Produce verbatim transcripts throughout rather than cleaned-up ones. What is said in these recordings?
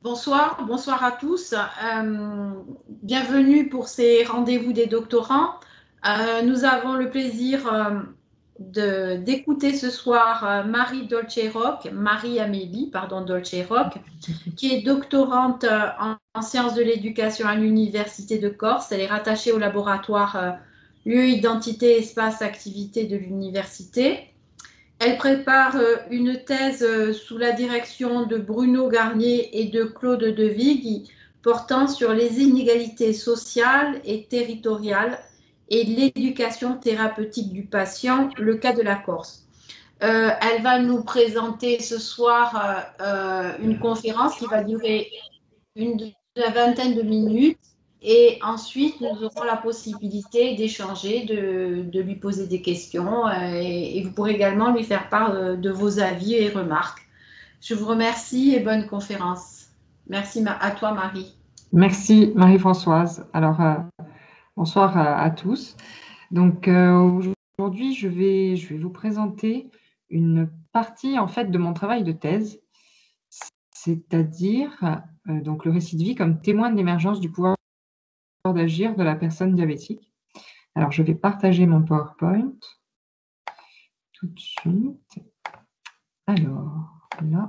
Bonsoir, bonsoir à tous. Euh, bienvenue pour ces rendez-vous des doctorants. Euh, nous avons le plaisir euh, de- d'écouter ce soir euh, Marie Dolce-Roch, Marie-Amélie, pardon, Dolce-Roch, qui est doctorante euh, en, en sciences de l'éducation à l'Université de Corse. Elle est rattachée au laboratoire euh, lieu, identité, espace, activité de l'université. Elle prépare une thèse sous la direction de Bruno Garnier et de Claude Devig portant sur les inégalités sociales et territoriales et l'éducation thérapeutique du patient, le cas de la Corse. Euh, elle va nous présenter ce soir euh, une conférence qui va durer une vingtaine de minutes et ensuite nous aurons la possibilité d'échanger, de, de lui poser des questions euh, et, et vous pourrez également lui faire part de, de vos avis et remarques. Je vous remercie et bonne conférence. Merci à toi, Marie. Merci Marie-Françoise. Alors, euh, bonsoir à, à tous. Donc, euh, aujourd'hui, je vais, je vais vous présenter une partie en fait de mon travail de thèse, c'est-à-dire euh, donc le récit de vie comme témoin de l'émergence du pouvoir d'agir de la personne diabétique. Alors, je vais partager mon PowerPoint tout de suite. Alors, là.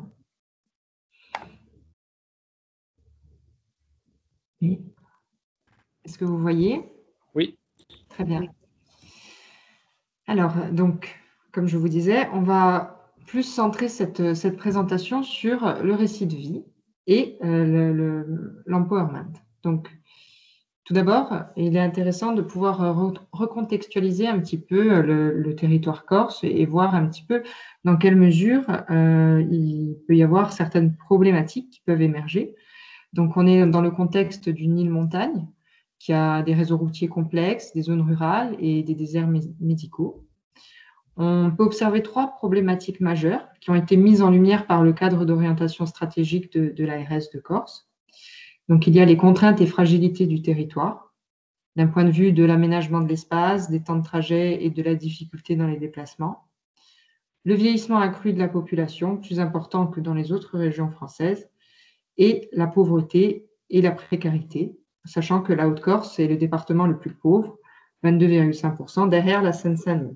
Et est-ce que vous voyez? Oui. Très bien. Alors, donc, comme je vous disais, on va plus centrer cette, cette présentation sur le récit de vie et euh, l'empowerment. Le, donc, tout d'abord, il est intéressant de pouvoir re recontextualiser un petit peu le, le territoire corse et, et voir un petit peu dans quelle mesure euh, il peut y avoir certaines problématiques qui peuvent émerger. Donc, on est dans le contexte d'une île-montagne qui a des réseaux routiers complexes, des zones rurales et des déserts médicaux. On peut observer trois problématiques majeures qui ont été mises en lumière par le cadre d'orientation stratégique de, de l'A R S de Corse. Donc, il y a les contraintes et fragilités du territoire, d'un point de vue de l'aménagement de l'espace, des temps de trajet et de la difficulté dans les déplacements. Le vieillissement accru de la population, plus important que dans les autres régions françaises, et la pauvreté et la précarité, sachant que la Haute-Corse est le département le plus pauvre, vingt-deux virgule cinq pour cent, derrière la Seine-Saint-Denis.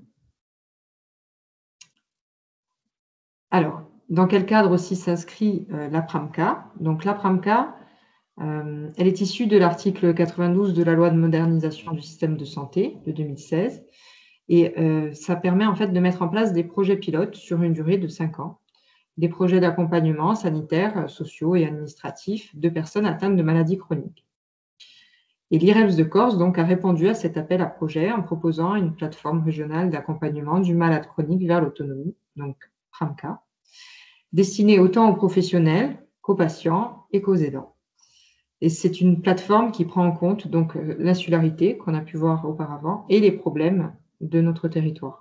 Alors, dans quel cadre aussi s'inscrit euh, l'APRAMCA? Donc, l'APRAMCA, euh, elle est issue de l'article quatre-vingt-douze de la loi de modernisation du système de santé de deux mille seize. Et euh, ça permet en fait de mettre en place des projets pilotes sur une durée de cinq ans, des projets d'accompagnement sanitaire, sociaux et administratifs de personnes atteintes de maladies chroniques. Et l'I R E P S de Corse donc, a répondu à cet appel à projet en proposant une plateforme régionale d'accompagnement du malade chronique vers l'autonomie, donc PRAMCA, destinée autant aux professionnels qu'aux patients et qu'aux aidants. Et c'est une plateforme qui prend en compte donc l'insularité qu'on a pu voir auparavant et les problèmes de notre territoire.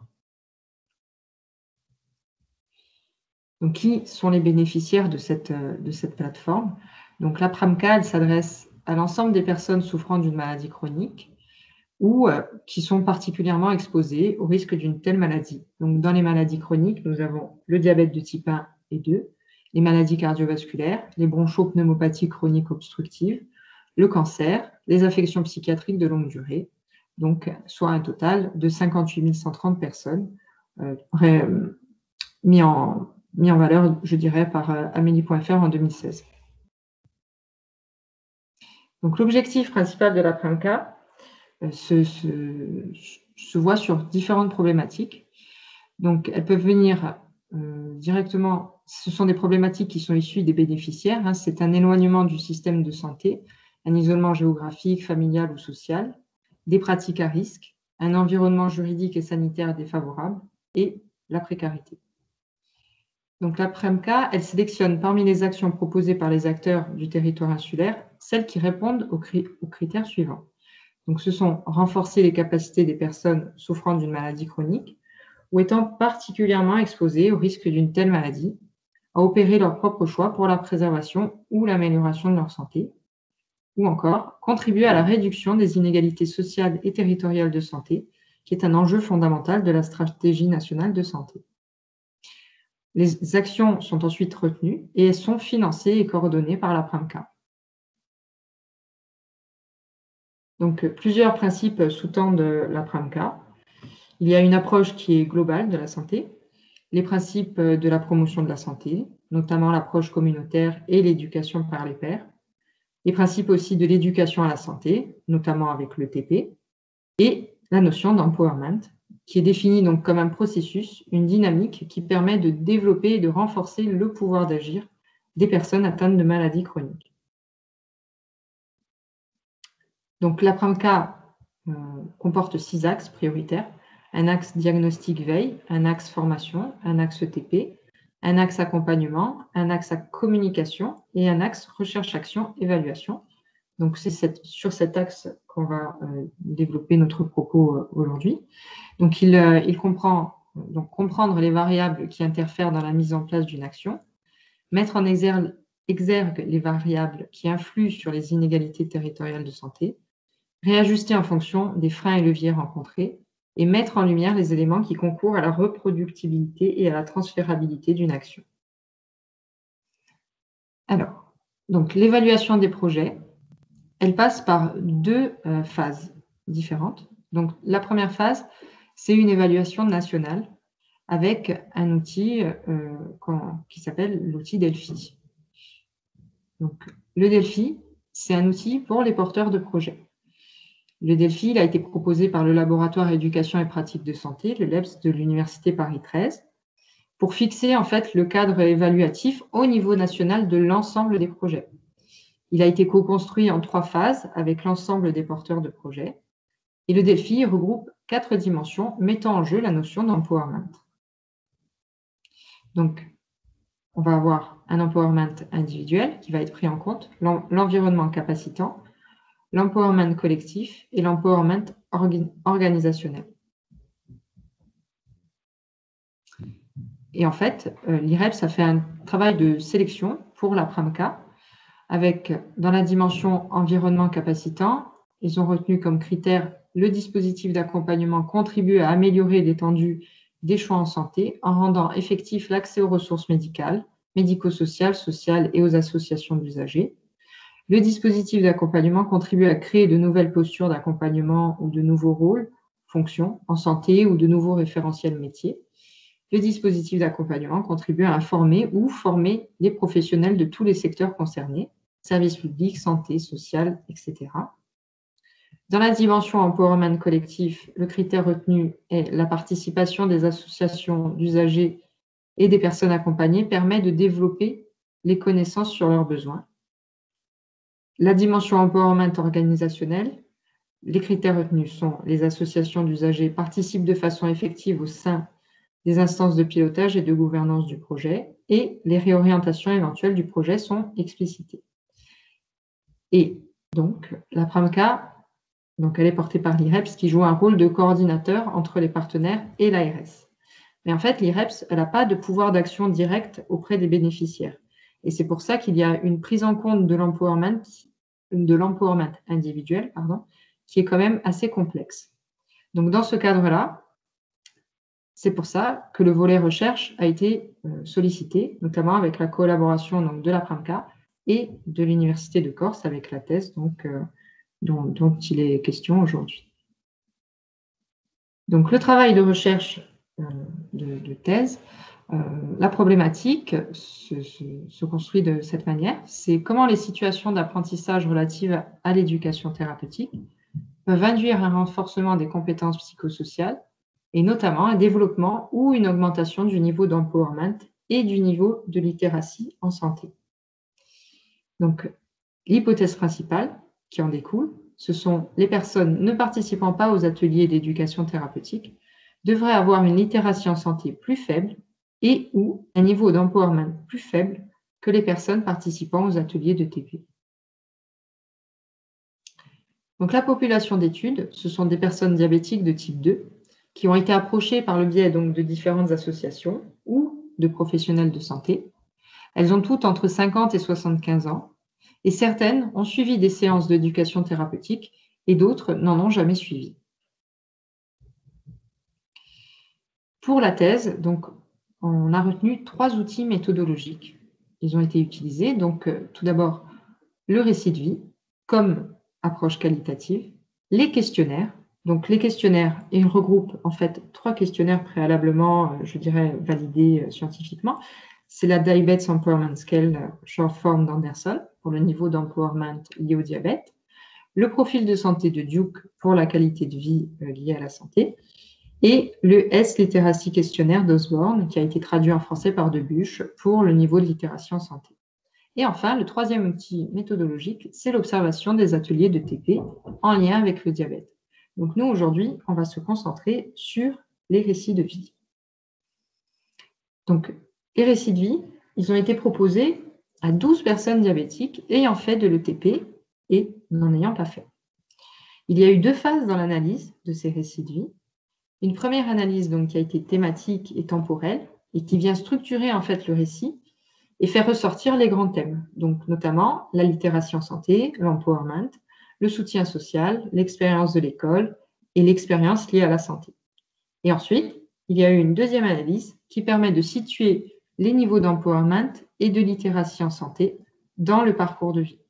Donc, qui sont les bénéficiaires de cette, de cette plateforme? Donc, la PRAMCA, elle s'adresse à l'ensemble des personnes souffrant d'une maladie chronique ou euh, qui sont particulièrement exposées au risque d'une telle maladie. Donc, dans les maladies chroniques, nous avons le diabète de type un et deux, les maladies cardiovasculaires, les bronchopneumopathies chroniques obstructives, le cancer, les affections psychiatriques de longue durée, donc soit un total de cinquante-huit mille cent trente personnes euh, euh, mis en mis en valeur, je dirais, par Amélie point F R en deux mille seize. Donc, l'objectif principal de la PRAMCA euh, se, se, se voit sur différentes problématiques. Donc, elles peuvent venir euh, directement, ce sont des problématiques qui sont issues des bénéficiaires, hein, c'est un éloignement du système de santé, un isolement géographique, familial ou social, des pratiques à risque, un environnement juridique et sanitaire défavorable et la précarité. Donc, la PRAMCA, elle sélectionne parmi les actions proposées par les acteurs du territoire insulaire, celles qui répondent aux, cri aux critères suivants. Donc, ce sont renforcer les capacités des personnes souffrant d'une maladie chronique ou étant particulièrement exposées au risque d'une telle maladie, à opérer leur propre choix pour la préservation ou l'amélioration de leur santé, ou encore contribuer à la réduction des inégalités sociales et territoriales de santé, qui est un enjeu fondamental de la stratégie nationale de santé. Les actions sont ensuite retenues et elles sont financées et coordonnées par la PRAMCA. Donc, plusieurs principes sous-tendent la PRAMCA. Il y a une approche qui est globale de la santé, les principes de la promotion de la santé, notamment l'approche communautaire et l'éducation par les pairs, les principes aussi de l'éducation à la santé, notamment avec le T P, et la notion d'empowerment, qui est définie donc comme un processus, une dynamique qui permet de développer et de renforcer le pouvoir d'agir des personnes atteintes de maladies chroniques. Donc la PRAMCA euh, comporte six axes prioritaires: un axe diagnostic-veille, un axe formation, un axe T P, un axe accompagnement, un axe communication et un axe recherche-action-évaluation. Donc c'est cette, sur cet axe qu'on va euh, développer notre propos euh, aujourd'hui. Donc il, euh, il comprend donc comprendre les variables qui interfèrent dans la mise en place d'une action, mettre en exergue, exergue les variables qui influent sur les inégalités territoriales de santé, réajuster en fonction des freins et leviers rencontrés, et mettre en lumière les éléments qui concourent à la reproductibilité et à la transférabilité d'une action. Alors, donc l'évaluation des projets, elle passe par deux euh, phases différentes. Donc, la première phase, c'est une évaluation nationale avec un outil euh, qui s'appelle l'outil Delphi. Donc, le Delphi, c'est un outil pour les porteurs de projets. Le Delphi, il a été proposé par le laboratoire éducation et pratique de santé, le L E P S de l'Université Paris treize, pour fixer en fait le cadre évaluatif au niveau national de l'ensemble des projets. Il a été co-construit en trois phases avec l'ensemble des porteurs de projets. Et le Delphi regroupe quatre dimensions mettant en jeu la notion d'empowerment. Donc, on va avoir un empowerment individuel qui va être pris en compte, l'environnement capacitant, l'empowerment collectif et l'empowerment organisationnel. Et en fait, l'I R E P S a fait un travail de sélection pour la PRAMCA avec, dans la dimension environnement capacitant, ils ont retenu comme critère le dispositif d'accompagnement contribue à améliorer l'étendue des choix en santé en rendant effectif l'accès aux ressources médicales, médico-sociales, sociales et aux associations d'usagers. Le dispositif d'accompagnement contribue à créer de nouvelles postures d'accompagnement ou de nouveaux rôles, fonctions en santé ou de nouveaux référentiels métiers. Le dispositif d'accompagnement contribue à informer ou former les professionnels de tous les secteurs concernés, services publics, santé, sociale, et cetera. Dans la dimension empowerment collectif, le critère retenu est la participation des associations d'usagers et des personnes accompagnées permet de développer les connaissances sur leurs besoins. La dimension empowerment organisationnel, les critères retenus sont les associations d'usagers participent de façon effective au sein des instances de pilotage et de gouvernance du projet et les réorientations éventuelles du projet sont explicitées. Et donc, la PRAMCA, donc elle est portée par l'I R E P S qui joue un rôle de coordinateur entre les partenaires et l'A R S. Mais en fait, l'I R E P S, elle n'a pas de pouvoir d'action direct auprès des bénéficiaires. Et c'est pour ça qu'il y a une prise en compte de l'empowerment, de l'empowerment individuel, pardon, qui est quand même assez complexe. Donc, dans ce cadre-là, c'est pour ça que le volet recherche a été sollicité, notamment avec la collaboration donc, de la PRAMCA et de l'Université de Corse avec la thèse donc, euh, dont, dont il est question aujourd'hui. Donc, le travail de recherche euh, de, de thèse, euh, la problématique se, se, se construit de cette manière, c'est comment les situations d'apprentissage relatives à l'éducation thérapeutique peuvent induire un renforcement des compétences psychosociales et notamment un développement ou une augmentation du niveau d'empowerment et du niveau de littératie en santé. Donc, l'hypothèse principale qui en découle, ce sont les personnes ne participant pas aux ateliers d'éducation thérapeutique devraient avoir une littératie en santé plus faible et ou un niveau d'empowerment plus faible que les personnes participant aux ateliers de T P. Donc, la population d'études, ce sont des personnes diabétiques de type deux qui ont été approchées par le biais donc, de différentes associations ou de professionnels de santé. Elles ont toutes entre cinquante et soixante-quinze ans et certaines ont suivi des séances d'éducation thérapeutique et d'autres n'en ont jamais suivi. Pour la thèse, donc, on a retenu trois outils méthodologiques. Ils ont été utilisés. Donc, euh, tout d'abord, le récit de vie comme approche qualitative, les questionnaires. Donc, les questionnaires, ils regroupent en fait trois questionnaires préalablement, euh, je dirais, validés euh, scientifiquement. C'est la Diabetes Empowerment Scale, euh, short form d'Anderson, pour le niveau d'empowerment lié au diabète. Le profil de santé de Duke pour la qualité de vie euh, liée à la santé. Et le S-Literacy Questionnaire d'Osborne, qui a été traduit en français par Debuche pour le niveau de littératie en santé. Et enfin, le troisième outil méthodologique, c'est l'observation des ateliers de T P en lien avec le diabète. Donc nous, aujourd'hui, on va se concentrer sur les récits de vie. Donc, les récits de vie, ils ont été proposés à douze personnes diabétiques ayant fait de l'E T P et n'en ayant pas fait. Il y a eu deux phases dans l'analyse de ces récits de vie. Une première analyse donc, qui a été thématique et temporelle et qui vient structurer en fait le récit et faire ressortir les grands thèmes, donc notamment la littératie en santé, l'empowerment, le soutien social, l'expérience de l'école et l'expérience liée à la santé. Et ensuite, il y a eu une deuxième analyse qui permet de situer les niveaux d'empowerment et de littératie en santé dans le parcours de vie.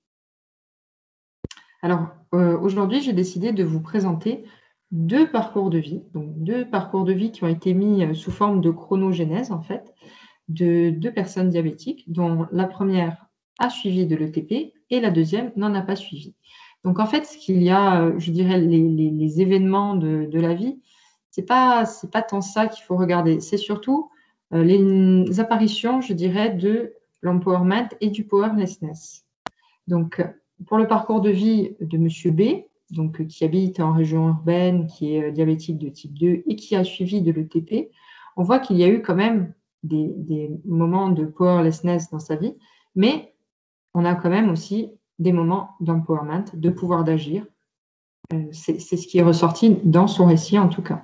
Alors, euh, aujourd'hui, j'ai décidé de vous présenter deux parcours de vie, donc deux parcours de vie qui ont été mis sous forme de chronogénèse, en fait, de deux personnes diabétiques, dont la première a suivi de l'E T P et la deuxième n'en a pas suivi. Donc, en fait, ce qu'il y a, je dirais, les, les, les événements de, de la vie, c'est pas, c'est pas tant ça qu'il faut regarder. C'est surtout euh, les apparitions, je dirais, de l'empowerment et du powerlessness. Donc, pour le parcours de vie de Monsieur B, donc, qui habite en région urbaine, qui est diabétique de type deux et qui a suivi de l'E T P, on voit qu'il y a eu quand même des, des moments de powerlessness dans sa vie, mais on a quand même aussi des moments d'empowerment, de pouvoir d'agir. Euh, c'est ce qui est ressorti dans son récit en tout cas.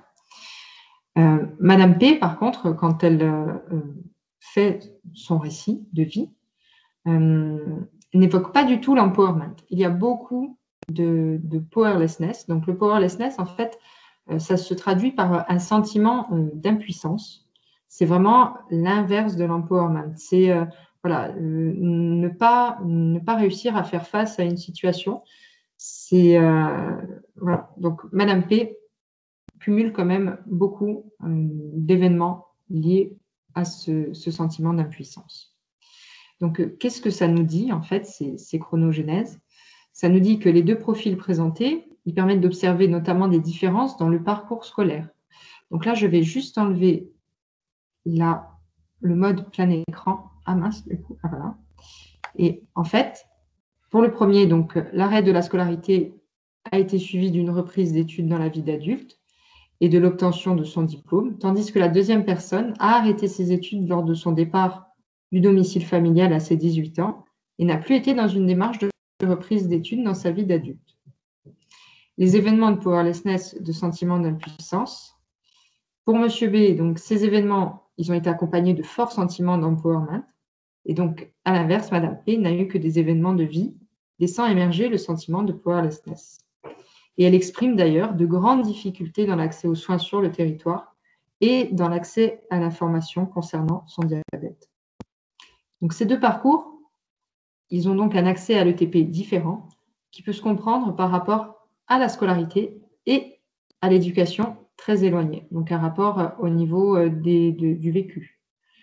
Euh, Madame P, par contre, quand elle euh, fait son récit de vie, euh, n'évoque pas du tout l'empowerment. Il y a beaucoup de, de powerlessness. Donc, le powerlessness, en fait, euh, ça se traduit par un sentiment euh, d'impuissance. C'est vraiment l'inverse de l'empowerment. C'est euh, voilà, euh, ne, pas, ne pas réussir à faire face à une situation. C'est euh, voilà. Donc, Madame P cumule quand même beaucoup euh, d'événements liés à ce, ce sentiment d'impuissance. Donc, euh, qu'est-ce que ça nous dit, en fait, ces, ces chronogénèses? Ça nous dit que les deux profils présentés, ils permettent d'observer notamment des différences dans le parcours scolaire. Donc là, je vais juste enlever la, le mode plein écran. Ah mince, du coup, ah, voilà. Et en fait, pour le premier, donc l'arrêt de la scolarité a été suivi d'une reprise d'études dans la vie d'adulte et de l'obtention de son diplôme, tandis que la deuxième personne a arrêté ses études lors de son départ du domicile familial à ses dix-huit ans et n'a plus été dans une démarche de reprise d'études dans sa vie d'adulte. Les événements de powerlessness, de sentiment d'impuissance. Pour Monsieur B, donc, ces événements, ils ont été accompagnés de forts sentiments d'empowerment. Et donc, à l'inverse, Madame P n'a eu que des événements de vie, laissant émerger le sentiment de powerlessness. Et elle exprime d'ailleurs de grandes difficultés dans l'accès aux soins sur le territoire et dans l'accès à l'information concernant son diabète. Donc, ces deux parcours, ils ont donc un accès à l'E T P différent qui peut se comprendre par rapport à la scolarité et à l'éducation très éloignée, donc un rapport au niveau des, de, du vécu.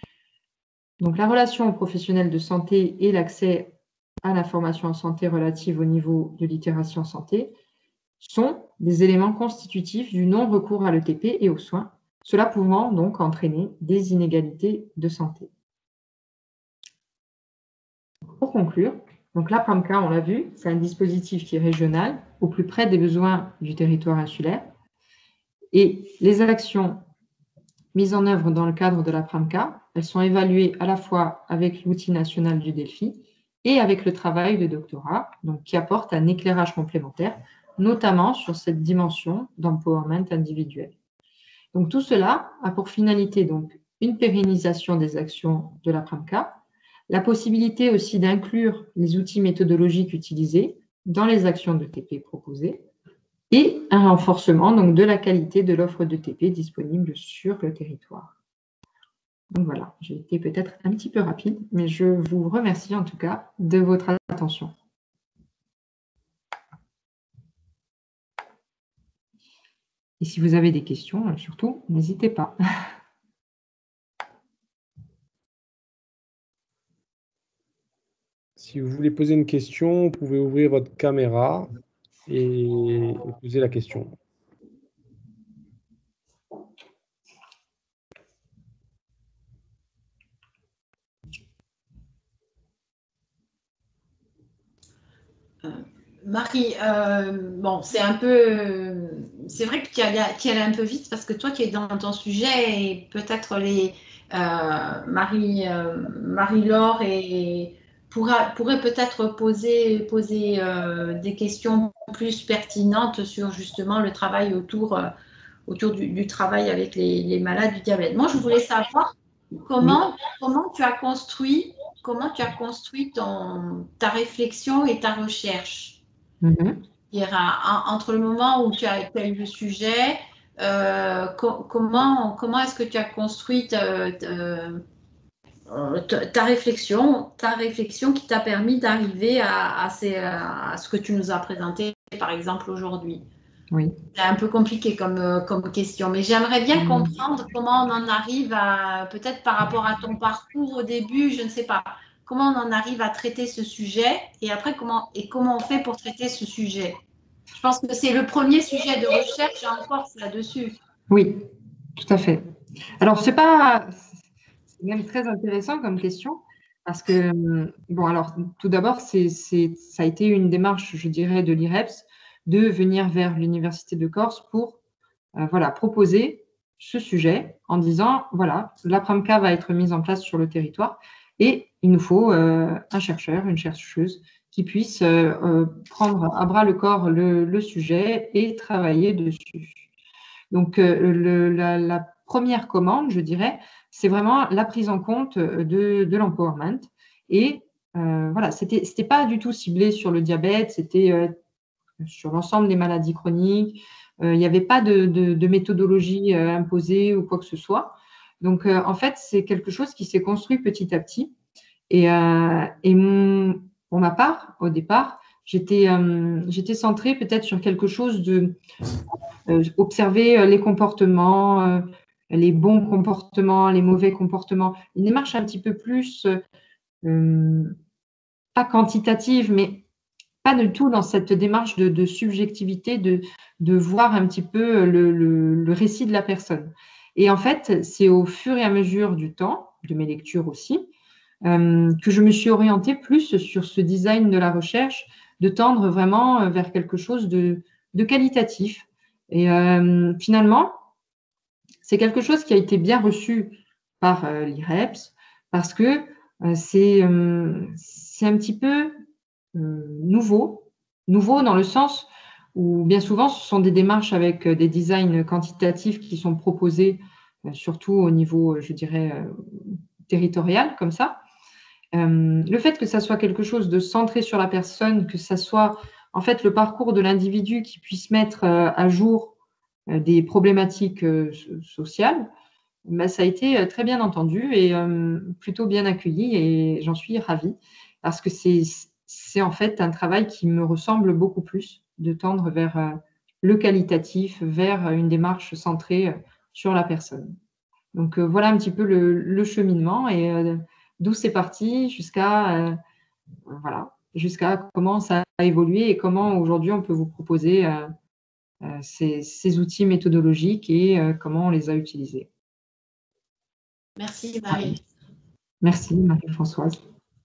Donc, la relation aux professionnels de santé et l'accès à l'information en santé relative au niveau de littératie en santé sont des éléments constitutifs du non-recours à l'E T P et aux soins, cela pouvant donc entraîner des inégalités de santé. Pour conclure, donc la PRAMCA, on l'a vu, c'est un dispositif qui est régional, au plus près des besoins du territoire insulaire. Et les actions mises en œuvre dans le cadre de la PRAMCA, elles sont évaluées à la fois avec l'outil national du DELFI et avec le travail de doctorat, donc qui apporte un éclairage complémentaire, notamment sur cette dimension d'empowerment individuel. Donc tout cela a pour finalité donc une pérennisation des actions de la PRAMCA, la possibilité aussi d'inclure les outils méthodologiques utilisés dans les actions de T P proposées et un renforcement donc, de la qualité de l'offre de T P disponible sur le territoire. Donc voilà, j'ai été peut-être un petit peu rapide, mais je vous remercie en tout cas de votre attention. Et si vous avez des questions, surtout, n'hésitez pas. Si vous voulez poser une question, vous pouvez ouvrir votre caméra et, et poser la question. Euh, Marie, euh, bon, c'est un peu, c'est vrai que tu allais, tu allais un peu vite parce que toi, tu es dans ton sujet et peut-être les euh, Marie, euh, Marie-Laure et pourra, pourrait peut-être poser, poser euh, des questions plus pertinentes sur justement le travail autour, euh, autour du, du travail avec les, les malades du diabète. Moi, je voulais savoir comment, comment tu as construit, comment tu as construit ton, ta réflexion et ta recherche. Mhm. Entre le moment où tu as, tu as eu le sujet, euh, co comment, comment est-ce que tu as construit ta, ta, ta réflexion, ta réflexion qui t'a permis d'arriver à, à, ces, à ce que tu nous as présenté, par exemple, aujourd'hui? Oui. C'est un peu compliqué comme, comme question, mais j'aimerais bien comprendre comment on en arrive à, peut-être par rapport à ton parcours au début, je ne sais pas, comment on en arrive à traiter ce sujet et après comment, et comment on fait pour traiter ce sujet. Je pense que c'est le premier sujet de recherche en force là-dessus. Oui, tout à fait. Alors, c'est pas, c'est même très intéressant comme question parce que, bon, alors, tout d'abord, c'est, c'est, ça a été une démarche, je dirais, de l'I R E P S de venir vers l'Université de Corse pour, euh, voilà, proposer ce sujet en disant, voilà, la PRAMCA va être mise en place sur le territoire et il nous faut euh, un chercheur, une chercheuse qui puisse euh, euh, prendre à bras le corps le, le sujet et travailler dessus. Donc, euh, le, la, la première commande, je dirais, c'est vraiment la prise en compte de, de l'empowerment. Et euh, voilà, c'était, c'était pas du tout ciblé sur le diabète, c'était euh, sur l'ensemble des maladies chroniques. Euh, il n'y avait pas de, de, de méthodologie euh, imposée ou quoi que ce soit. Donc, euh, en fait, c'est quelque chose qui s'est construit petit à petit. Et, euh, et mon, pour ma part, au départ, j'étais, euh, j'étais centrée peut-être sur quelque chose de euh, observer les comportements, euh, les bons comportements, les mauvais comportements. Une démarche un petit peu plus, euh, pas quantitative, mais pas du tout dans cette démarche de, de subjectivité, de, de voir un petit peu le, le, le récit de la personne. Et en fait, c'est au fur et à mesure du temps, de mes lectures aussi, euh, que je me suis orientée plus sur ce design de la recherche, de tendre vraiment vers quelque chose de, de qualitatif. Et euh, finalement, c'est quelque chose qui a été bien reçu par euh, l'I R E P S parce que euh, c'est euh, c'est un petit peu euh, nouveau, nouveau dans le sens où bien souvent ce sont des démarches avec des designs quantitatifs qui sont proposés euh, surtout au niveau, je dirais, euh, territorial comme ça. Euh, le fait que ça soit quelque chose de centré sur la personne, que ça soit en fait le parcours de l'individu qui puisse mettre euh, à jour euh, des problématiques euh, sociales, ben, ça a été euh, très bien entendu et euh, plutôt bien accueilli et j'en suis ravie parce que c'est, c'est en fait un travail qui me ressemble beaucoup plus de tendre vers euh, le qualitatif, vers une démarche centrée euh, sur la personne. Donc euh, voilà un petit peu le, le cheminement et euh, d'où c'est parti jusqu'à euh, voilà, jusqu'à comment ça a évolué et comment aujourd'hui on peut vous proposer euh, euh, ces, ces outils méthodologiques et euh, comment on les a utilisés. Merci Marie. Merci Marie-Françoise.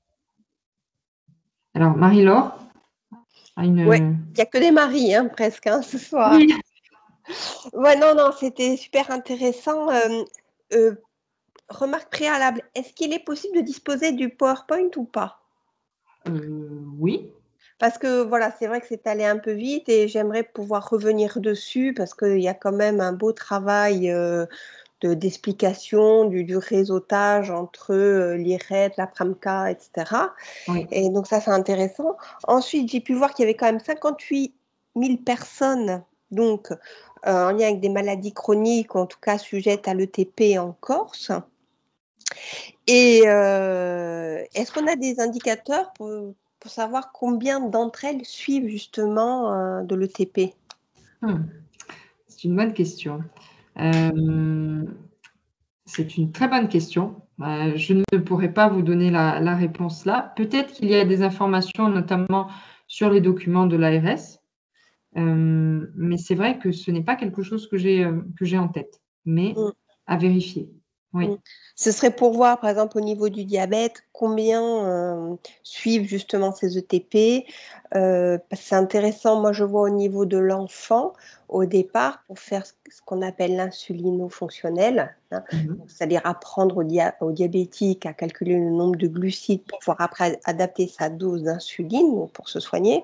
Alors Marie-Laure a une. Ouais, il n'y a que des maris hein, presque hein, ce soir. Oui. Ouais, non, non, c'était super intéressant. Euh, euh, remarque préalable, est-ce qu'il est possible de disposer du PowerPoint ou pas? Euh, oui. Parce que voilà, c'est vrai que c'est allé un peu vite et j'aimerais pouvoir revenir dessus parce qu'il y a quand même un beau travail euh, de, d'explication, du, du réseautage entre euh, l'I R E P, la PRAMCA, et cetera. Oui. Et donc ça, c'est intéressant. Ensuite, j'ai pu voir qu'il y avait quand même cinquante-huit mille personnes donc, euh, en lien avec des maladies chroniques, ou en tout cas sujettes à l'E T P en Corse. Et euh, est-ce qu'on a des indicateurs pour, pour savoir combien d'entre elles suivent justement euh, de l'E T P? hmm. C'est une bonne question. Euh, c'est une très bonne question. Euh, je ne pourrais pas vous donner la, la réponse là. Peut-être qu'il y a des informations, notamment sur les documents de l'A R S. Euh, mais c'est vrai que ce n'est pas quelque chose que j'ai euh, que j'ai en tête, mais Mm. à vérifier. Oui. Mm. Ce serait pour voir, par exemple, au niveau du diabète, combien euh, suivent justement ces E T P. Euh, parce que c'est intéressant, moi je vois au niveau de l'enfant, au départ, pour faire ce qu'on appelle l'insulino-fonctionnel, hein, Mhm. c'est-à-dire apprendre au, dia au diabétique à calculer le nombre de glucides pour pouvoir après adapter sa dose d'insuline pour se soigner.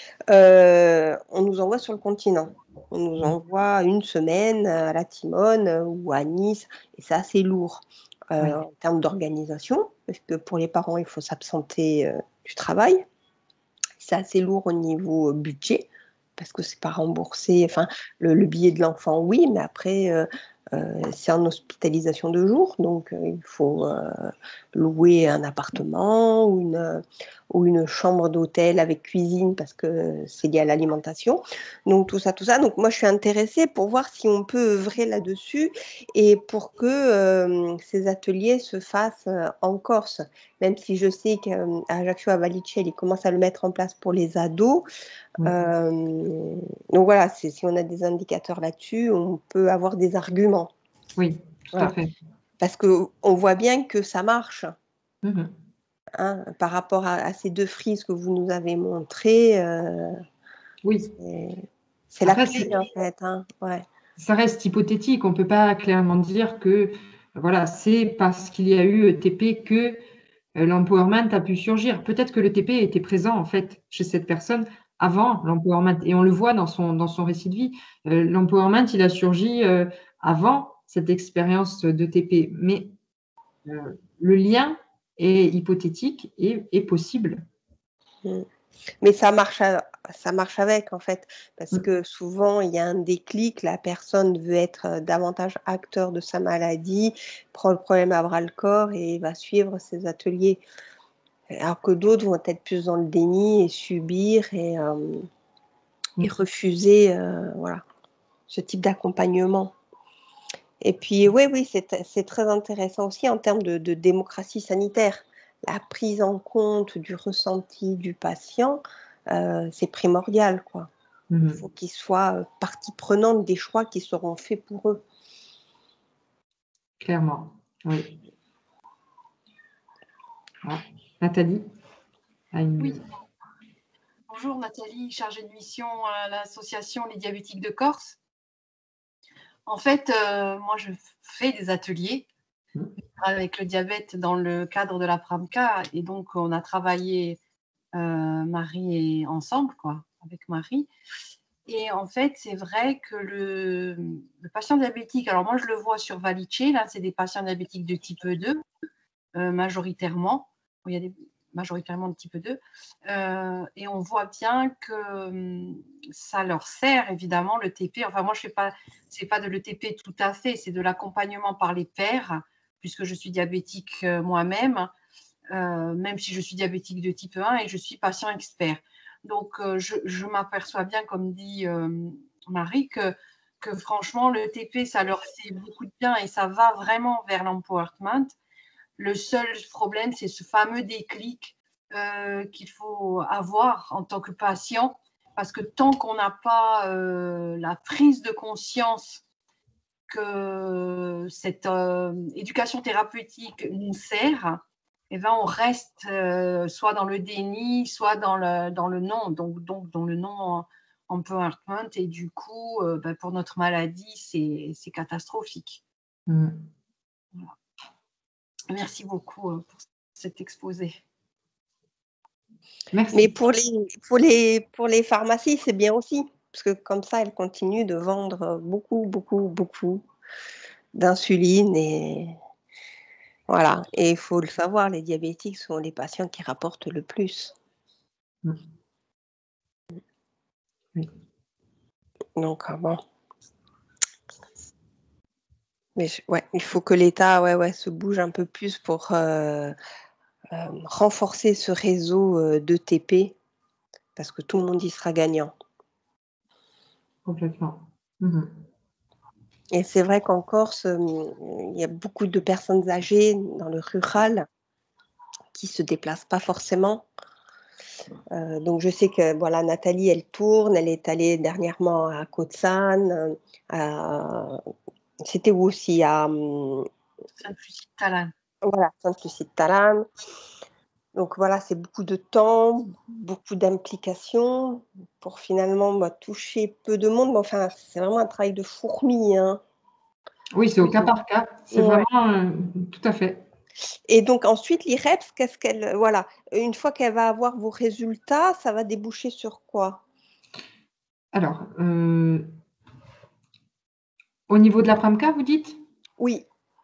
Euh, on nous envoie sur le continent. On nous envoie une semaine à la Timone ou à Nice, et c'est assez lourd euh, Oui. en termes d'organisation, parce que pour les parents, il faut s'absenter euh, du travail. C'est assez lourd au niveau budget, parce que c'est pas remboursé. Enfin, le, le billet de l'enfant, oui, mais après, euh, euh, c'est en hospitalisation de jour, donc euh, il faut euh, louer un appartement ou une, ou une chambre d'hôtel avec cuisine parce que c'est lié à l'alimentation. Donc tout ça, tout ça. Donc moi, je suis intéressée pour voir si on peut œuvrer là-dessus et pour que euh, ces ateliers se fassent euh, en Corse. Même si je sais qu'à Ajaccio, à Valicelli, ils commencent à le mettre en place pour les ados. Oui. Euh, donc voilà, si on a des indicateurs là-dessus, on peut avoir des arguments. Oui, tout Voilà. à fait. Parce qu'on voit bien que ça marche. Mhm. Hein, par rapport à, à ces deux frises que vous nous avez montrées, euh, Oui. c'est la Après, clé en fait. Hein. Ouais. ça reste hypothétique. On ne peut pas clairement dire que voilà, c'est parce qu'il y a eu E T P que euh, l'empowerment a pu surgir. Peut-être que le T P était présent en fait chez cette personne avant l'empowerment, et on le voit dans son dans son récit de vie. Euh, l'empowerment, il a surgi euh, avant cette expérience de T P, mais euh, le lien est hypothétique et est possible. Mm. Mais ça marche, à, ça marche avec en fait, parce Mm. que souvent il y a un déclic, la personne veut être davantage acteur de sa maladie, prend le problème à bras le corps et va suivre ses ateliers. Alors que d'autres vont être plus dans le déni et subir et, euh, et refuser euh, voilà, ce type d'accompagnement. Et puis oui, oui, c'est très intéressant aussi en termes de, de démocratie sanitaire. La prise en compte du ressenti du patient, euh, c'est primordial, quoi. Il Mm. faut qu'ils soient partie prenante des choix qui seront faits pour eux. Clairement, oui. Ah, Nathalie a une... Oui. Bonjour Nathalie, chargée de mission à l'association Les Diabétiques de Corse. En fait, euh, moi je fais des ateliers Mm. avec le diabète dans le cadre de la PRAMCA, et donc on a travaillé euh, Marie et ensemble, quoi, avec Marie. Et en fait, c'est vrai que le, le patient diabétique, alors moi je le vois sur Valice, là c'est des patients diabétiques de type deux, euh, majoritairement. Il y a des majoritairement de type deux. Euh, et on voit bien que hum, ça leur sert, évidemment, le T P. Enfin, moi, je ne fais pas, c'est pas de l'E T P tout à fait, c'est de l'accompagnement par les pairs, puisque je suis diabétique euh, moi-même, euh, même si je suis diabétique de type un et je suis patient expert. Donc, euh, je, je m'aperçois bien, comme dit euh, Marie, que, que franchement, le T P, ça leur fait beaucoup de bien et ça va vraiment vers l'empowerment. Le seul problème, c'est ce fameux déclic euh, qu'il faut avoir en tant que patient, parce que tant qu'on n'a pas euh, la prise de conscience que cette euh, éducation thérapeutique nous sert, eh ben on reste euh, soit dans le déni, soit dans le, dans le non, donc, donc dans le non empowerment, et du coup, euh, ben pour notre maladie, c'est catastrophique. Mm. Voilà. Merci beaucoup pour cet exposé. Merci. Mais pour les, pour les, pour les pharmacies, c'est bien aussi, parce que comme ça, elles continuent de vendre beaucoup, beaucoup, beaucoup d'insuline. Et voilà. Et il faut le savoir, les diabétiques sont les patients qui rapportent le plus. Mm. Oui. Donc, bon. Mais je- ouais, il faut que l'État ouais, ouais, se bouge un peu plus pour euh, euh, renforcer ce réseau euh, d'E T P, parce que tout le monde y sera gagnant. Complètement. Mhm. Et c'est vrai qu'en Corse, euh, il y a beaucoup de personnes âgées dans le rural qui se déplacent pas forcément. Euh, donc je sais que voilà, Nathalie, elle tourne, elle est allée dernièrement à Côte-Sanne, euh, à- c'était où aussi à hum, Sainte-Lucie-de-Talane. voilà, Sainte-Lucie-de-Talane. Donc voilà, c'est beaucoup de temps, beaucoup d'implications pour finalement bah, toucher peu de monde. Mais enfin, c'est vraiment un travail de fourmi, hein. Oui, c'est au cas par cas. C'est Ouais. vraiment euh, tout à fait. Et donc ensuite, l'I R E P S, qu'est-ce qu'elle, voilà, une fois qu'elle va avoir vos résultats, ça va déboucher sur quoi? Alors, euh, au niveau de la PRAMCA, vous dites? Oui,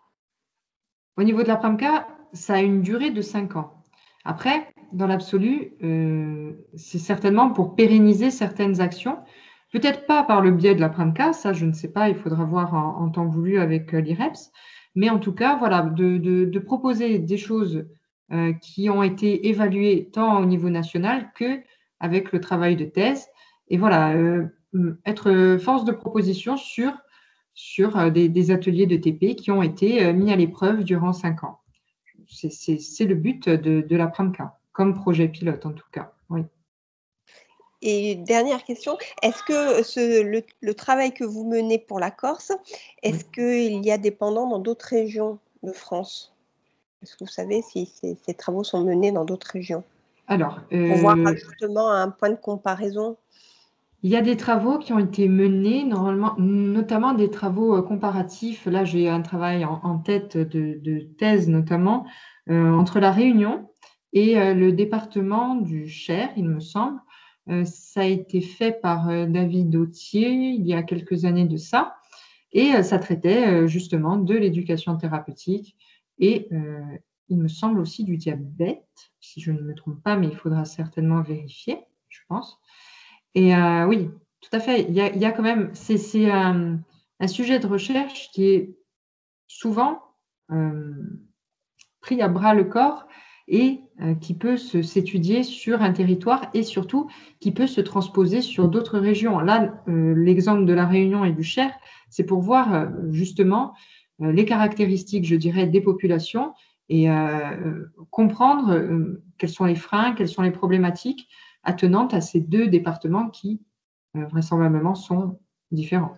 Au niveau de la PRAMCA, ça a une durée de cinq ans. Après, dans l'absolu, euh, c'est certainement pour pérenniser certaines actions, peut-être pas par le biais de la PRAMCA, ça je ne sais pas, il faudra voir en, en temps voulu avec euh, l'I R E P S, mais en tout cas, voilà, de, de- de proposer des choses euh, qui ont été évaluées tant au niveau national que avec le travail de thèse, et voilà, euh, être force de proposition sur sur euh, des, des ateliers de T P qui ont été euh, mis à l'épreuve durant cinq ans. C'est- C'est c'est le but de, de la PRAMCA, comme projet pilote en tout cas. Oui. et dernière question, est-ce que ce, le, le travail que vous menez pour la Corse, est-ce Oui. qu'il y a des pendants dans d'autres régions de France? Est-ce que vous savez si ces, ces travaux sont menés dans d'autres régions? Alors, Pour voir euh, justement un point de comparaison. il y a des travaux qui ont été menés, normalement, notamment des travaux euh, comparatifs. Là, j'ai un travail en, en tête de, de thèse, notamment, euh, entre la Réunion et euh, le département du Cher, il me semble. Euh, ça a été fait par euh, David Autier il y a quelques années de ça. Et euh, ça traitait euh, justement de l'éducation thérapeutique et euh, il me semble aussi du diabète, si je ne me trompe pas, mais il faudra certainement vérifier, je pense. Et euh, oui, tout à fait. Il y a, il y a quand même, c'est c'est un, un sujet de recherche qui est souvent euh, pris à bras le corps et euh, qui peut se- s'étudier sur un territoire et surtout qui peut se transposer sur d'autres régions. Là, euh, l'exemple de la Réunion et du Cher, c'est pour voir euh, justement euh, les caractéristiques, je dirais, des populations et euh, comprendre euh, quels sont les freins, quelles sont les problématiques attenantes à ces deux départements qui euh, vraisemblablement sont différents.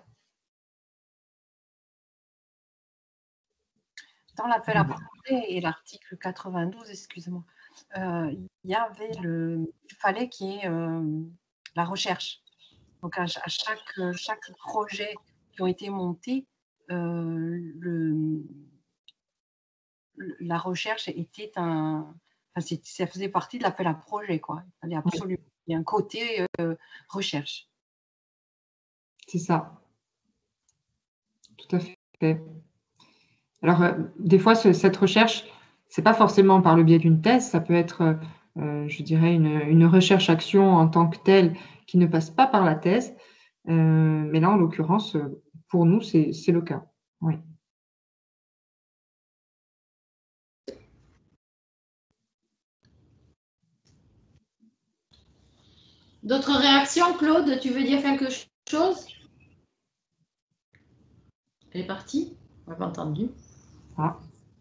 Dans l'appel à projet et l'article quatre-vingt-douze, excusez-moi, euh, il y avait le, il fallait qu'il y ait euh, la recherche. Donc à, à chaque, chaque projet qui ont été montés, euh, le, la recherche était un, enfin, ça faisait partie de l'appel à projet, quoi. Il fallait absolument, il y a un côté euh, recherche. C'est ça, tout à fait. Alors, euh, des fois, ce- cette recherche, c'est pas forcément par le biais d'une thèse, ça peut être, euh, je dirais, une, une recherche-action en tant que telle qui ne passe pas par la thèse. Euh, mais là, en l'occurrence, euh, pour nous, c'est c'est le cas. Oui. D'autres réactions, Claude? Tu veux dire quelque chose? Elle est partie? On n'a pas entendu. Ah.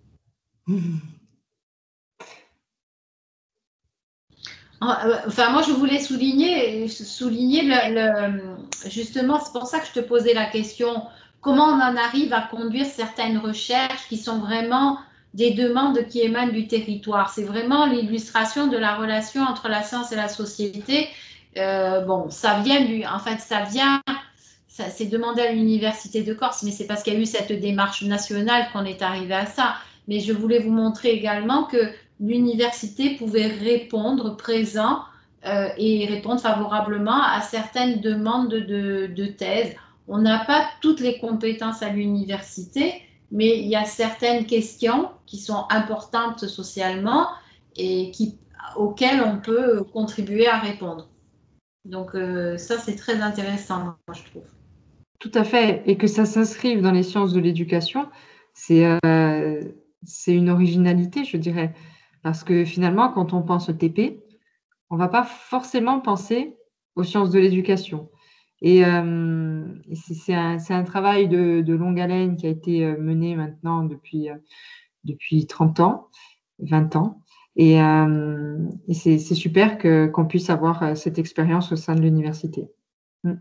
Enfin, moi, je voulais souligner, souligner le, le, justement, c'est pour ça que je te posais la question, comment on en arrive à conduire certaines recherches qui sont vraiment des demandes qui émanent du territoire. C'est vraiment l'illustration de la relation entre la science et la société. Euh, bon, ça vient du, en fait, ça vient, ça c'est demandé à l'Université de Corse, mais c'est parce qu'il y a eu cette démarche nationale qu'on est arrivé à ça. Mais je voulais vous montrer également que l'université pouvait répondre présent euh, et répondre favorablement à certaines demandes de, de thèse. On n'a pas toutes les compétences à l'université, mais il y a certaines questions qui sont importantes socialement et qui, auxquelles on peut contribuer à répondre. Donc euh, ça, c'est très intéressant, moi, je trouve. Tout à fait. Et que ça s'inscrive dans les sciences de l'éducation, c'est euh, c'est une originalité, je dirais. Parce que finalement, quand on pense au T P, on ne va pas forcément penser aux sciences de l'éducation. Et, euh, et c'est c'est un, c'est un travail de, de longue haleine qui a été euh, mené maintenant depuis, euh, depuis trente ans, vingt ans. Et, euh, et c'est c'est super que, qu'on puisse avoir euh, cette expérience au sein de l'université. Mm.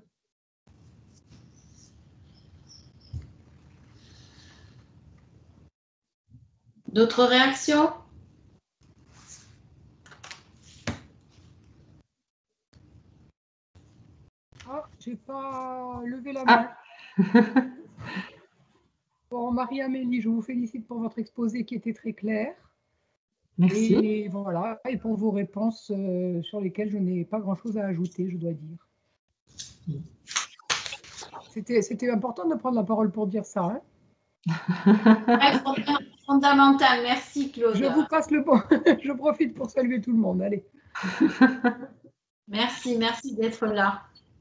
D'autres réactions? Ah, j'ai pas levé la main. Ah. Bon, Marie-Amélie, je vous félicite pour votre exposé qui était très clair. Merci. Et voilà, et pour vos réponses euh, sur lesquelles je n'ai pas grand-chose à ajouter, je dois dire. C'était, c'était important de prendre la parole pour dire ça. Hein. Ouais, fondamental. Merci, Claude. Je vous passe le bon. Je profite pour saluer tout le monde. Allez. Merci, merci d'être là.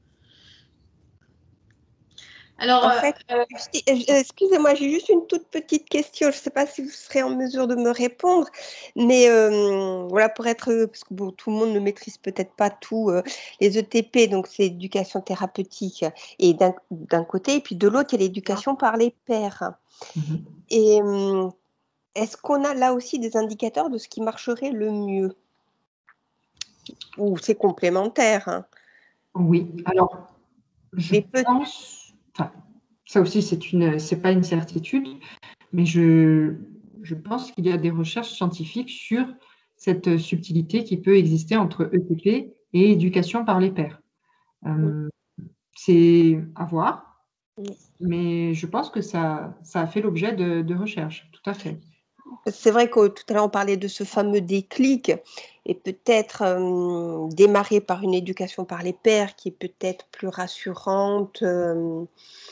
Alors, En fait, euh, excusez-moi, j'ai juste une toute petite question. Je ne sais pas si vous serez en mesure de me répondre, mais euh, voilà, pour être, parce que bon, tout le monde ne maîtrise peut-être pas tout, euh, les E T P, donc c'est éducation thérapeutique, et d'un, d'un côté, et puis de l'autre, il y a l'éducation par les pairs. Mhm. Et euh, est-ce qu'on a là aussi des indicateurs de ce qui marcherait le mieux? Ou c'est complémentaire, hein? Oui, alors, je Mais peut- pense, enfin, ça aussi, c'est une, c'est pas une certitude, mais je, je pense qu'il y a des recherches scientifiques sur cette subtilité qui peut exister entre E T P et éducation par les pairs. Euh, c'est à voir, Oui. mais je pense que ça, ça a fait l'objet de, de recherches, tout à fait. C'est vrai que tout à l'heure, on parlait de ce fameux déclic et peut-être euh, démarrer par une éducation par les pairs qui est peut-être plus rassurante. Euh,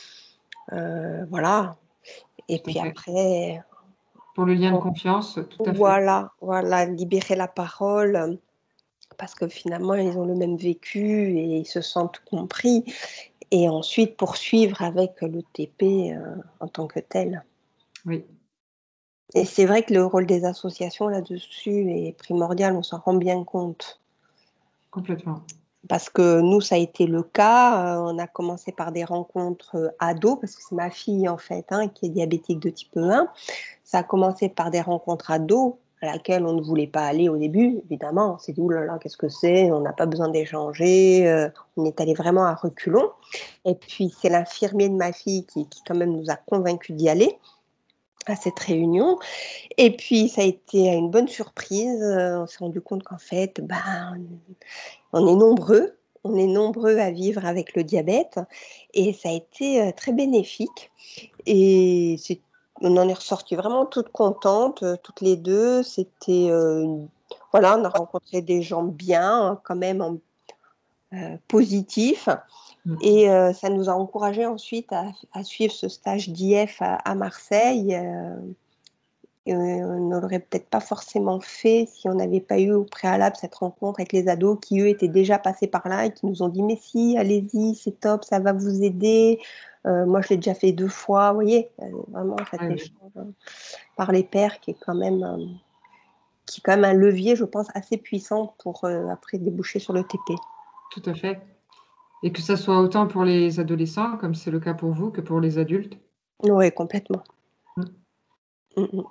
euh, voilà. Et Tout à puis fait. après, Pour le lien de on, confiance, tout à fait. voilà, voilà, libérer la parole parce que finalement, ils ont le même vécu et ils se sentent compris. Et ensuite, poursuivre avec le T P euh, en tant que tel. Oui. Et c'est vrai que le rôle des associations là-dessus est primordial, on s'en rend bien compte. Complètement. Parce que nous, ça a été le cas. Euh, on a commencé par des rencontres euh, ados, parce que c'est ma fille en fait hein, qui est diabétique de type un. Ça a commencé par des rencontres ados à laquelle on ne voulait pas aller au début, évidemment. On s'est dit, oulala, qu'est-ce que c'est? On n'a pas besoin d'échanger. Euh, on est allé vraiment à reculons. Et puis, c'est l'infirmier de ma fille qui, qui quand même nous a convaincus d'y aller à cette réunion. Et puis, ça a été une bonne surprise. On s'est rendu compte qu'en fait, ben, on est nombreux. On est nombreux à vivre avec le diabète. Et ça a été très bénéfique. Et c'est, on en est ressorti vraiment toutes contentes, toutes les deux. C'était, euh, voilà, on a rencontré des gens bien, quand même en, euh, positifs. Et euh, ça nous a encouragés ensuite à, à suivre ce stage d'I F à, à Marseille. Euh, et on ne l'aurait peut-être pas forcément fait si on n'avait pas eu au préalable cette rencontre avec les ados qui, eux, étaient déjà passés par là et qui nous ont dit « Mais si, allez-y, c'est top, ça va vous aider. Euh, » Moi, je l'ai déjà fait deux fois. Vous voyez, vraiment cet Ouais, échange ouais. par les pairs qui est quand même... Euh, qui est quand même un levier, je pense, assez puissant pour euh, après déboucher sur le T P. Tout à fait. Et que ça soit autant pour les adolescents, comme c'est le cas pour vous, que pour les adultes. Oui, complètement. Mm. Mm-mm.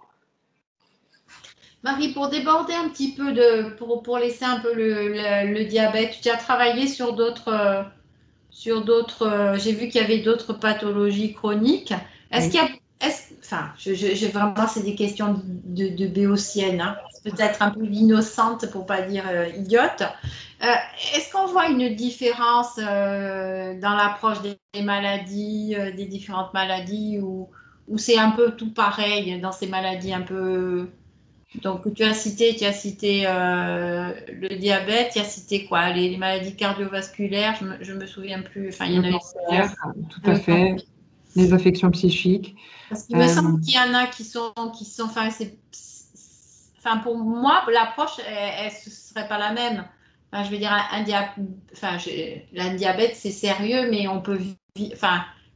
Marie, pour déborder un petit peu, de, pour, pour laisser un peu le, le, le diabète, tu as travaillé sur d'autres... Sur d'autres, euh, j'ai vu qu'il y avait d'autres pathologies chroniques. Est-ce Oui. qu'il y a, est-ce, enfin, je, je, je, vraiment, c'est des questions de, de, de béotienne, hein. Peut-être un peu innocente pour pas dire euh, idiote. Euh, est-ce qu'on voit une différence euh, dans l'approche des, des maladies, euh, des différentes maladies, ou, ou c'est un peu tout pareil dans ces maladies un peu. Donc, tu as cité, tu as cité euh, le diabète, tu as cité quoi? Les, les maladies cardiovasculaires, je me, je me souviens plus. Enfin, il y en Le avait cancer, tout à le fait. cancer. Les affections psychiques. Parce qu'il me Euh, semble qu'il y en a qui sont, qui sont, enfin, c'est, enfin pour moi, l'approche, elle, elle ne serait pas la même. Enfin, je veux dire, un, un, dia, enfin, je, un diabète, c'est sérieux, mais on peut, enfin,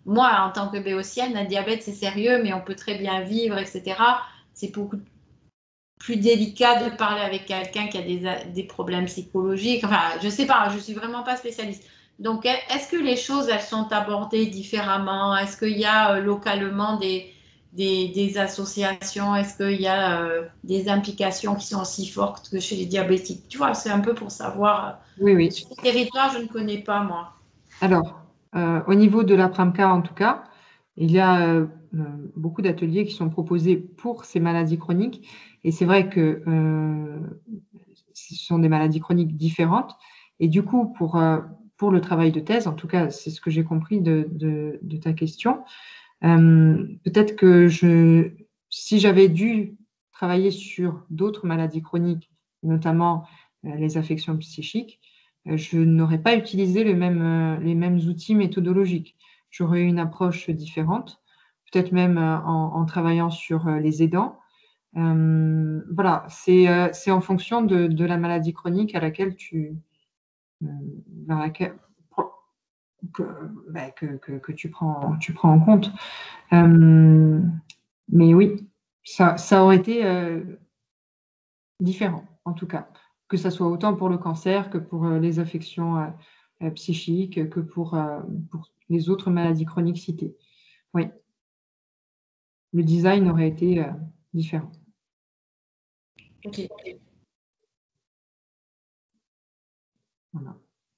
moi, en tant que béotienne, un diabète, c'est sérieux, mais on peut très bien vivre, et cetera. C'est beaucoup plus délicat de parler avec quelqu'un qui a des, des problèmes psychologiques. Enfin, je sais pas, je suis vraiment pas spécialiste. Donc, est-ce que les choses, elles sont abordées différemment? Est-ce qu'il y a euh, localement des, des, des associations? Est-ce qu'il y a euh, des implications qui sont aussi fortes que chez les diabétiques? Tu vois, c'est un peu pour savoir. Oui, oui. Sur le territoire, je ne connais pas, moi. Alors, euh, au niveau de la PRAMCA, en tout cas, il y a euh, beaucoup d'ateliers qui sont proposés pour ces maladies chroniques. Et c'est vrai que euh, ce sont des maladies chroniques différentes. Et du coup, pour, euh, pour le travail de thèse, en tout cas, c'est ce que j'ai compris de, de, de ta question, euh, peut-être que je, si j'avais dû travailler sur d'autres maladies chroniques, notamment euh, les affections psychiques, euh, je n'aurais pas utilisé le même, euh, les mêmes outils méthodologiques. J'aurais eu une approche différente, peut-être même euh, en, en travaillant sur euh, les aidants. Euh, voilà, c'est euh, c'est en fonction de, de la maladie chronique à laquelle tu, euh, dans laquelle, que, bah, que, que, que tu, prends, tu prends en compte. Euh, mais oui, ça, ça aurait été euh, différent, en tout cas, que ça soit autant pour le cancer que pour euh, les affections euh, euh, psychiques, que pour, euh, pour les autres maladies chroniques citées. Oui, le design aurait été euh, différent. Ok. Voilà.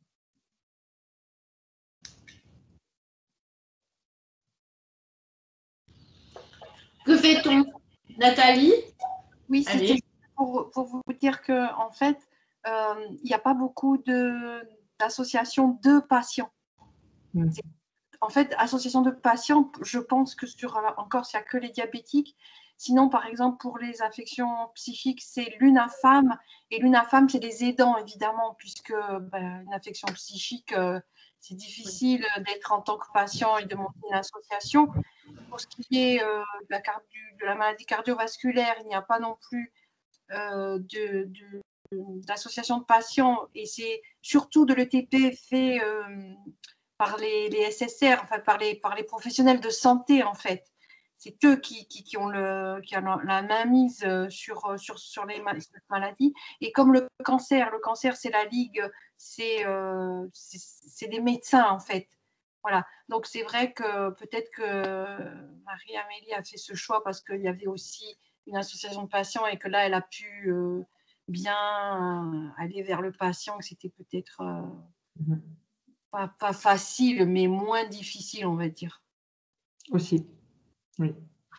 Que fait-on, Nathalie? Oui, Allez. c'était pour, pour vous dire que en fait, euh, il n'y a pas beaucoup de, d'associations de patients. Mm. En fait, association de patients, je pense que sur encore, il n'y a que les diabétiques. Sinon, par exemple, pour les affections psychiques, c'est l'UNAFAM. Et l'UNAFAM, c'est les aidants, évidemment, puisque ben, une affection psychique, euh, c'est difficile d'être en tant que patient et de monter une association. Pour ce qui est euh, de, la cardio, de la maladie cardiovasculaire, il n'y a pas non plus euh, de, de, d'association de patients. Et c'est surtout de l'E T P fait euh, par les, les S S R, enfin par les, par les professionnels de santé, en fait. C'est eux qui, qui, qui ont, le, qui ont la mainmise sur, sur, sur les maladies. Et comme le cancer, le cancer, c'est la ligue, c'est euh, des médecins, en fait. Voilà. Donc, c'est vrai que peut-être que Marie-Amélie a fait ce choix parce qu'il y avait aussi une association de patients et que là, elle a pu euh, bien aller vers le patient, que c'était peut-être euh, mm-hmm. pas, pas facile, mais moins difficile, on va dire. Aussi, oui.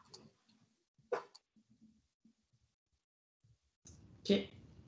Ok.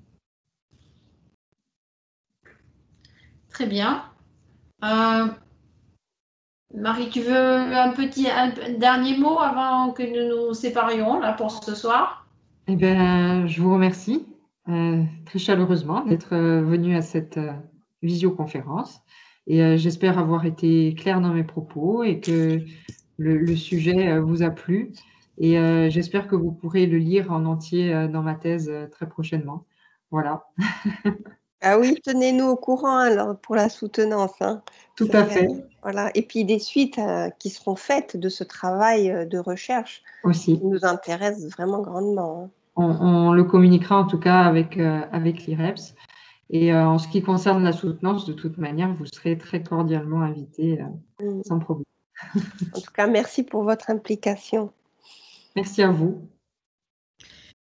Très bien. Euh, Marie, tu veux un petit un, un dernier mot avant que nous nous séparions là pour ce soir? Eh bien, je vous remercie euh, très chaleureusement d'être euh, venu à cette euh, visioconférence et euh, j'espère avoir été claire dans mes propos et que le, le sujet euh, vous a plu et euh, j'espère que vous pourrez le lire en entier euh, dans ma thèse euh, très prochainement. Voilà. Ah oui, tenez-nous au courant alors pour la soutenance. Hein. Tout Ça à serait, fait. voilà. Et puis des suites euh, qui seront faites de ce travail euh, de recherche aussi. qui nous intéresse vraiment grandement. Hein. On, on le communiquera en tout cas avec, euh, avec l'I R E P S. Et euh, en ce qui concerne la soutenance, de toute manière, vous serez très cordialement invité, euh, mmh. sans problème. En tout cas, merci pour votre implication. Merci à vous.